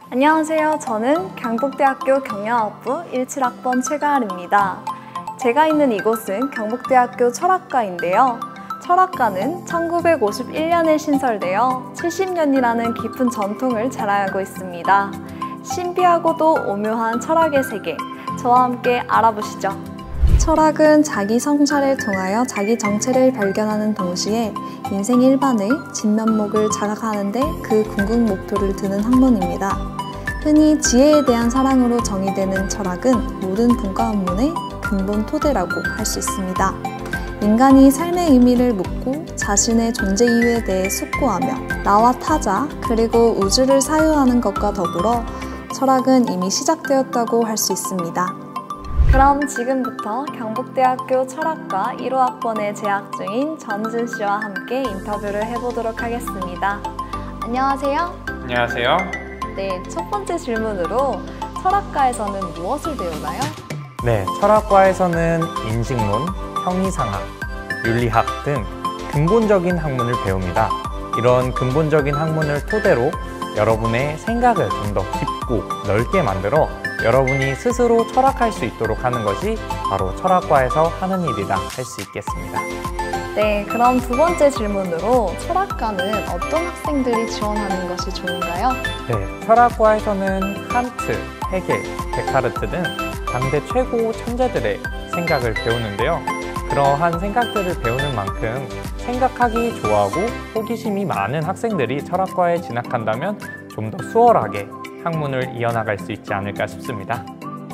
안녕하세요. 저는 경북대학교 경영학부 17학번 최가을입니다. 제가 있는 이곳은 경북대학교 철학과인데요. 철학과는 1951년에 신설되어 70년이라는 깊은 전통을 자랑하고 있습니다. 신비하고도 오묘한 철학의 세계, 저와 함께 알아보시죠. 철학은 자기 성찰을 통하여 자기 정체를 발견하는 동시에 인생 일반의 진면목을 자각하는 데 그 궁극 목표를 두는 학문입니다. 흔히 지혜에 대한 사랑으로 정의되는 철학은 모든 분과학문의 근본 토대라고 할 수 있습니다. 인간이 삶의 의미를 묻고 자신의 존재 이유에 대해 숙고하며 나와 타자 그리고 우주를 사유하는 것과 더불어 철학은 이미 시작되었다고 할 수 있습니다. 그럼 지금부터 경북대학교 철학과 1호학번에 재학 중인 전우진 씨와 함께 인터뷰를 해보도록 하겠습니다. 안녕하세요. 안녕하세요. 네, 첫 번째 질문으로 철학과에서는 무엇을 배우나요? 네, 철학과에서는 인식론, 형이상학, 윤리학 등 근본적인 학문을 배웁니다. 이런 근본적인 학문을 토대로 여러분의 생각을 좀 더 깊고 넓게 만들어 여러분이 스스로 철학할 수 있도록 하는 것이 바로 철학과에서 하는 일이라 할 수 있겠습니다. 네, 그럼 두 번째 질문으로 철학과는 어떤 학생들이 지원하는 것이 좋은가요? 네, 철학과에서는 칸트, 헤겔, 데카르트 등 당대 최고 천재들의 생각을 배우는데요. 그러한 생각들을 배우는 만큼 생각하기 좋아하고 호기심이 많은 학생들이 철학과에 진학한다면 좀 더 수월하게 학문을 이어나갈 수 있지 않을까 싶습니다.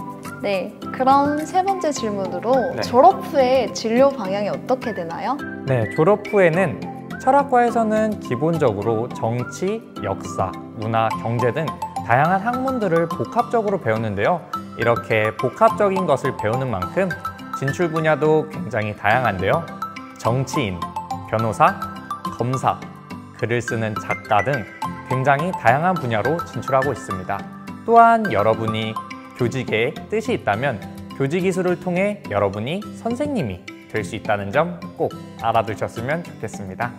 네, 그럼 세 번째 질문으로 네. 졸업 후에 진로 방향이 어떻게 되나요? 네, 졸업 후에는 철학과에서는 기본적으로 정치, 역사, 문화, 경제 등 다양한 학문들을 복합적으로 배우는데요. 이렇게 복합적인 것을 배우는 만큼 진출 분야도 굉장히 다양한데요. 정치인, 변호사, 검사, 글을 쓰는 작가 등 굉장히 다양한 분야로 진출하고 있습니다. 또한 여러분이 교직에 뜻이 있다면 교직 이수를 통해 여러분이 선생님이 될 수 있다는 점 꼭 알아두셨으면 좋겠습니다.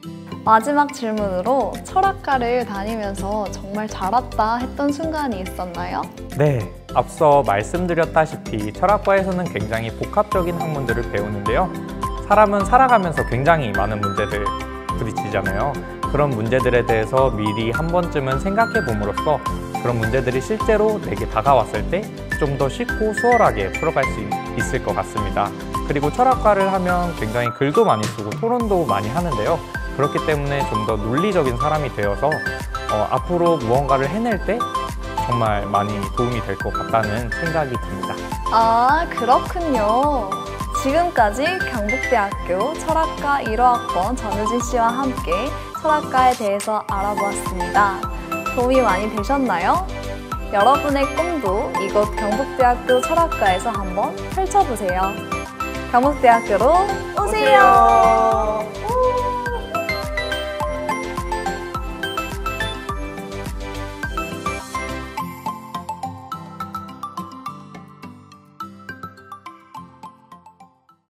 마지막 질문으로 철학과를 다니면서 정말 잘 왔다 했던 순간이 있었나요? 네, 앞서 말씀드렸다시피 철학과에서는 굉장히 복합적인 학문들을 배우는데요. 사람은 살아가면서 굉장히 많은 문제들 부딪히잖아요. 그런 문제들에 대해서 미리 한 번쯤은 생각해 봄으로써 그런 문제들이 실제로 내게 다가왔을 때 좀 더 쉽고 수월하게 풀어갈 수 있을 것 같습니다. 그리고 철학과를 하면 굉장히 글도 많이 쓰고 토론도 많이 하는데요. 그렇기 때문에 좀 더 논리적인 사람이 되어서 앞으로 무언가를 해낼 때 정말 많이 도움이 될 것 같다는 생각이 듭니다. 아, 그렇군요. 지금까지 경북대학교 철학과 1호학번 전우진 씨와 함께 철학과에 대해서 알아보았습니다. 도움이 많이 되셨나요? 여러분의 꿈도 이곳 경북대학교 철학과에서 한번 펼쳐보세요. 경북대학교로 오세요.